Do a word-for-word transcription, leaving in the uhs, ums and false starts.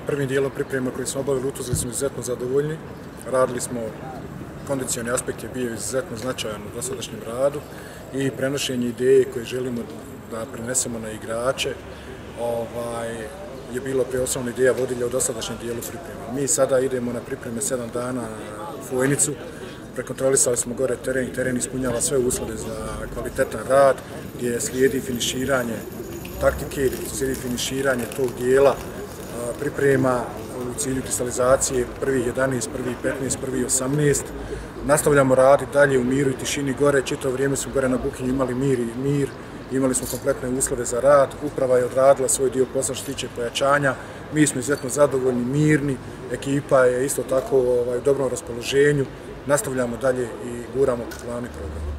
prvim dijelom priprema koji smo obavili u Tuzli smo izuzetno zadovoljni. Radili smo, kondicioni aspekt je bio izuzetno značajan u dosadašnjem radu i prenošenje ideje koje želimo da prenesemo na igrače ovaj, je bilo preosnovna ideja vodilja u dosadašnjem dijelu priprema. Mi sada idemo na pripreme sedam dana u Fojnicu. Prekontrolisali smo gore teren, teren ispunjava sve uslove za kvalitetan rad, gdje slijedi finiširanje taktike, gdje slijedi finiširanje tog dijela priprema u cilju kristalizacije prvih jedanaest, prvih petnaest, prvih osamnaest. Nastavljamo raditi dalje u miru i tišini gore, čitavo vrijeme smo gore na Bukinju imali mir i mir, imali smo kompletne uslove za rad, uprava je odradila svoj dio posla što se tiče pojačanja, mi smo izuzetno zadovoljni, mirni, ekipa je isto tako ovaj, u dobrom raspoloženju, nastavljamo dalje i guramo glavni program.